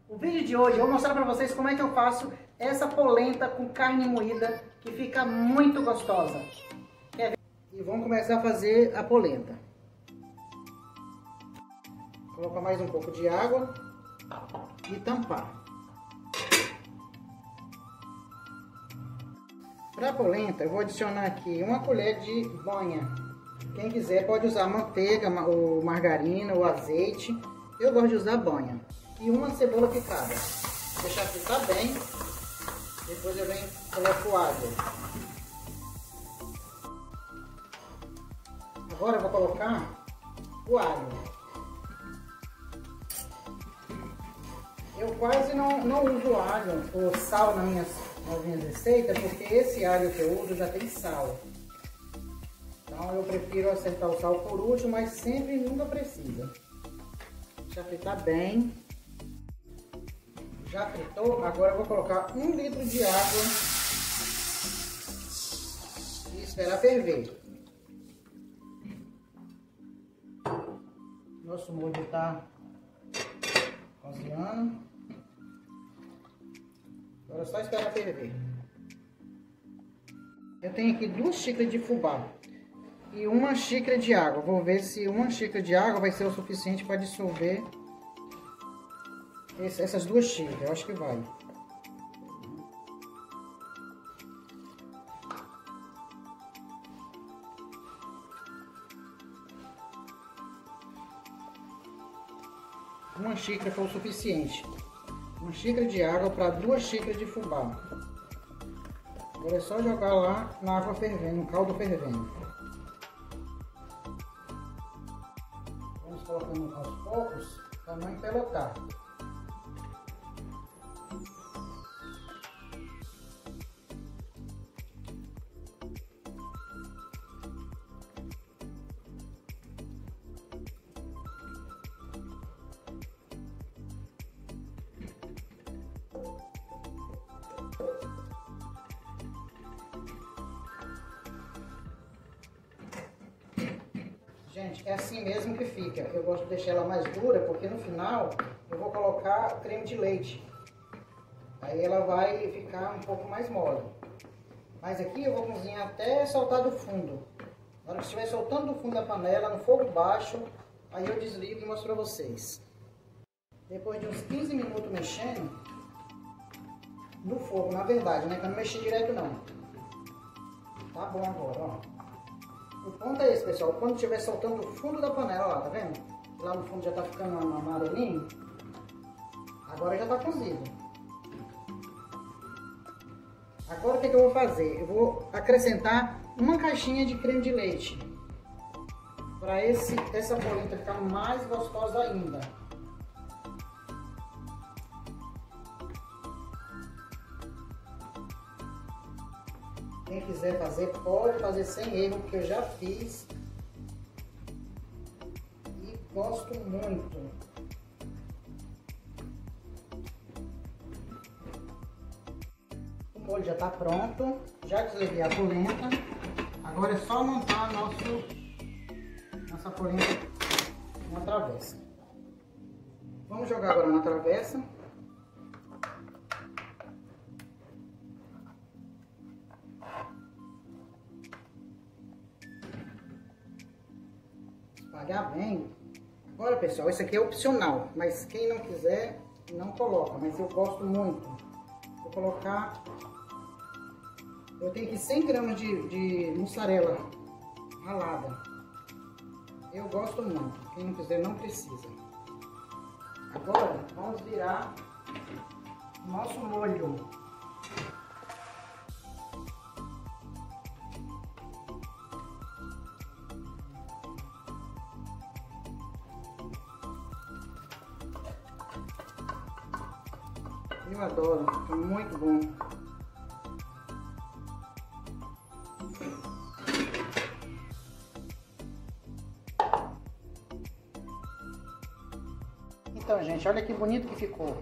O vídeo de hoje eu vou mostrar para vocês como é que eu faço essa polenta com carne moída, que fica muito gostosa. Quer ver? E vamos começar a fazer a polenta. Colocar mais um pouco de água e tampar. Para a polenta eu vou adicionar aqui uma colher de banha. Quem quiser pode usar manteiga, ou margarina, ou azeite. Eu gosto de usar banha. E uma cebola picada. Deixar fritar bem. Depois eu venho e coloco água. Agora eu vou colocar o alho. Eu quase não uso alho ou sal nas minhas receitas, porque esse alho que eu uso já tem sal. Então eu prefiro acertar o sal por último, mas sempre nunca precisa. Deixa fritar bem. Já fritou, agora eu vou colocar 1 litro de água e esperar ferver. Nosso molho está cozinhando. Agora é só esperar ferver. Eu tenho aqui 2 xícaras de fubá e 1 xícara de água. Vou ver se 1 xícara de água vai ser o suficiente para dissolver essas 2 xícaras. Eu acho que vai. Uma xícara foi o suficiente. 1 xícara de água para 2 xícaras de fubá. Agora é só jogar lá na água fervendo, no caldo fervendo. Vamos colocando aos poucos para não empelotar. Gente, é assim mesmo que fica. Eu gosto de deixar ela mais dura, porque no final eu vou colocar creme de leite. Aí ela vai ficar um pouco mais mole. Mas aqui eu vou cozinhar até soltar do fundo. Na hora que estiver soltando do fundo da panela, no fogo baixo, aí eu desligo e mostro pra vocês. Depois de uns 15 minutos mexendo, no fogo, na verdade, né? Que eu não mexi direto não. Tá bom agora, ó. O ponto é esse, pessoal. Quando estiver soltando o fundo da panela, lá, tá vendo? Lá no fundo já tá ficando amarelinho. Agora já tá cozido. Agora o que eu vou fazer? Eu vou acrescentar 1 caixinha de creme de leite. Para essa polenta ficar mais gostosa ainda. Quem quiser fazer, pode fazer sem erro, porque eu já fiz e gosto muito. O molho já está pronto, já desliguei a polenta. Agora é só montar nossa polenta na travessa. Vamos jogar agora na travessa. Espalhar bem. Agora, pessoal, isso aqui é opcional, mas quem não quiser, não coloca, mas eu gosto muito. Vou colocar, eu tenho aqui 100 gramas de mussarela ralada. Eu gosto muito, quem não quiser não precisa. Agora, vamos virar o nosso molho. Eu adoro, fica muito bom. Então, gente, olha que bonito que ficou.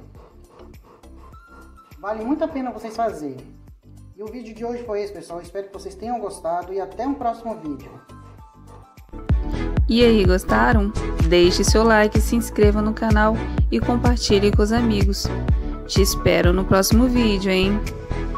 Vale muito a pena vocês fazerem. E o vídeo de hoje foi esse, pessoal. Espero que vocês tenham gostado e até um próximo vídeo. E aí, gostaram? Deixe seu like, se inscreva no canal e compartilhe com os amigos. Te espero no próximo vídeo, hein?